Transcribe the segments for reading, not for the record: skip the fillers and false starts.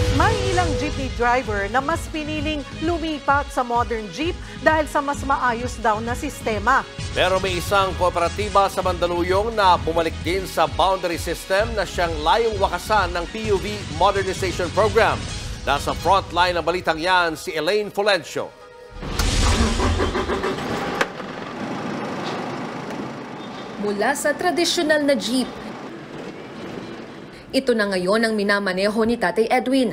May ilang jeepney driver na mas piniling lumipat sa modern jeep dahil sa mas maayos daw na sistema. Pero may isang kooperatiba sa Mandaluyong na bumalik din sa boundary system na siyang layong wakasan ng PUV Modernization Program. Nasa frontline ng balitang yan si Elaine Fulencio. Mula sa tradisyonal na jeep, ito na ngayon ang minamaneho ni Tatay Edwin.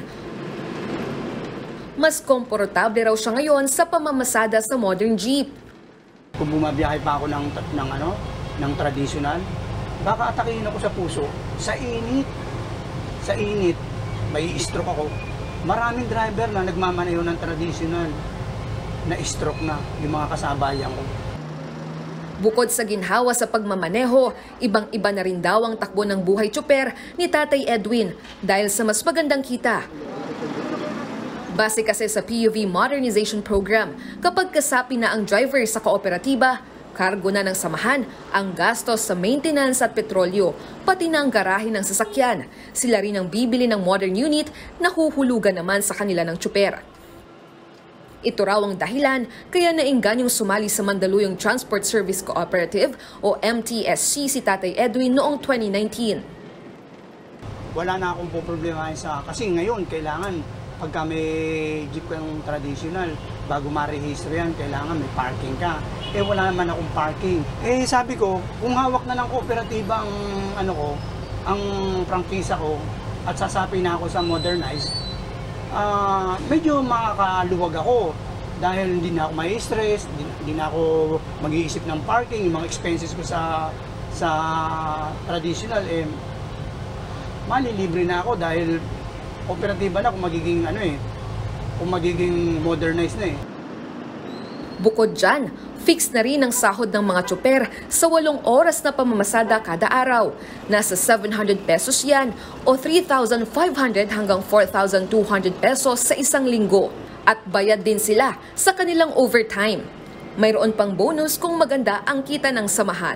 Mas komportable raw siya ngayon sa pamamasada sa modern jeep. Kung bumabiyahe pa ako ng traditional, baka atakihin ako sa puso. Sa init, may stroke ako. Maraming driver na nagmamaneho ng traditional na stroke na yung mga kasabayan ko. Bukod sa ginhawa sa pagmamaneho, ibang-iba na rin daw ang takbo ng buhay tsuper ni Tatay Edwin dahil sa mas magandang kita. Base kasi sa PUV Modernization Program, kapag kasapi na ang driver sa kooperatiba, kargo na ng samahan ang gastos sa maintenance at petrolyo, pati na ang garahe ng sasakyan. Sila rin ang bibili ng modern unit na huhulugan naman sa kanila ng tsuper. Ito raw ang dahilan kaya naingganyong sumali sa Mandaluyong Transport Service Cooperative o MTSC si Tatay Edwin noong 2019. Wala na akong poproblemahin kasi ngayon kailangan pagka may jeep kang traditional, bago ma-register yan, kailangan may parking ka. Wala naman akong parking. Sabi ko, kung hawak na ng kooperatiba ang prangkisa ko at sasapi na ako sa modernize, medyo makakaluwag ako dahil hindi na ako may stress, hindi na ako mag-iisip ng parking, yung mga expenses ko sa traditional, malilibre na ako dahil operatiba na kung magiging modernized na . Bukod dyan, fix na rin ang sahod ng mga tsuper sa 8 oras na pamamasada kada araw. Nasa 700 pesos yan o 3,500 hanggang 4,200 pesos sa isang linggo. At bayad din sila sa kanilang overtime. Mayroon pang bonus kung maganda ang kita ng samahan.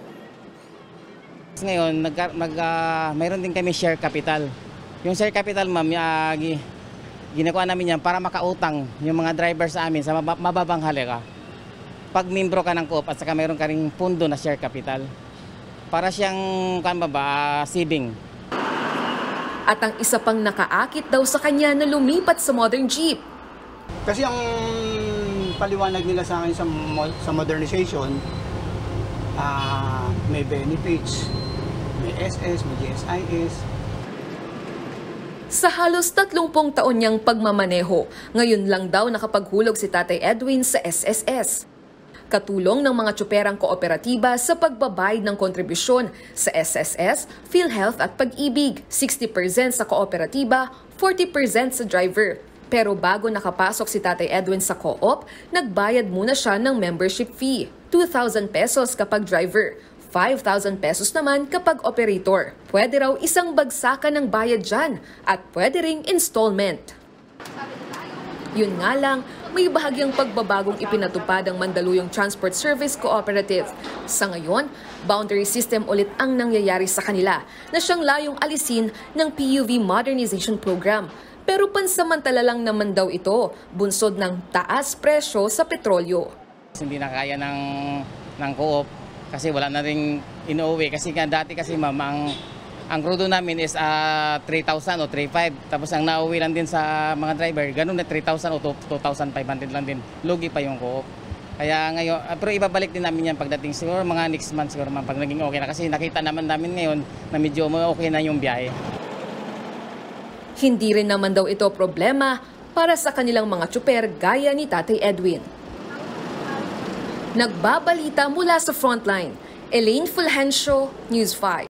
Ngayon, mayroon din kami share capital. Yung share capital, ma'am, ginawa namin yan para makautang yung mga driver sa amin sa mababang halaga. Pag membro ka ng co-op at saka mayroon ka ring pundo na share capital, para siyang saving. At ang isa pang nakaakit daw sa kanya na lumipat sa modern jeep. Kasi ang paliwanag nila sa akin sa modernization, may benefits, may SS, may GSIS. Sa halos 30 taon niyang pagmamaneho, ngayon lang daw nakapaghulog si Tatay Edwin sa SSS. Katulong ng mga tsuperang kooperatiba sa pagbabayad ng kontribusyon sa SSS, PhilHealth at Pag-ibig, 60% sa kooperatiba, 40% sa driver. Pero bago nakapasok si Tatay Edwin sa co-op, nagbayad muna siya ng membership fee, 2,000 pesos kapag driver, 5,000 pesos naman kapag operator. Pwede raw isang bagsakan ng bayad dyan at pwede ring installment. Yun nga lang, may bahagyang pagbabagong ipinatupad ang Mandaluyong Transport Service Cooperative. Sa ngayon, boundary system ulit ang nangyayari sa kanila na siyang layong alisin ng PUV Modernization Program. Pero pansamantala lang naman daw ito, bunsod ng taas presyo sa petrolyo. Hindi na kaya ng co-op. Kasi wala na rin inuuwi. Kasi dati kasi ma'am, ang crudo namin is 3,000 o 3,500. Tapos ang nauwi lang din sa mga driver, ganun na 3,000 o 2,500 lang din. Lugi pa yung co-op. Kaya ngayon, pero ibabalik din namin yan pagdating siguro mga next month siguro ma'am, pag naging okay na. Kasi nakita naman namin ngayon na medyo okay na yung biyahe. Hindi rin naman daw ito problema para sa kanilang mga tsuper gaya ni Tatay Edwin. Nagbabalita mula sa frontline, Elaine Fulencio, News 5.